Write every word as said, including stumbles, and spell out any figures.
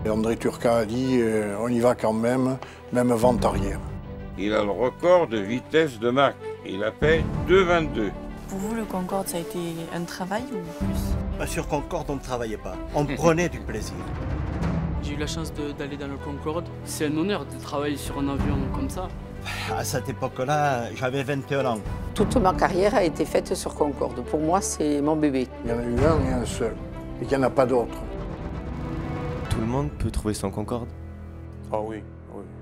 Et André Turcat a dit euh, on y va quand même, même vente arrière. Il a le record de vitesse de Mach. Il a fait deux vingt-deux. Pour vous, le Concorde, ça a été un travail ou plus? Sur Concorde, on ne travaillait pas. On prenait du plaisir. J'ai eu la chance d'aller dans le Concorde. C'est un honneur de travailler sur un avion comme ça. À cette époque-là, j'avais vingt et un ans. Toute ma carrière a été faite sur Concorde. Pour moi, c'est mon bébé. Il y en a eu un et un seul, et qu'il n'y en a pas d'autre. Tout le monde peut trouver son Concorde? Ah oui, oui.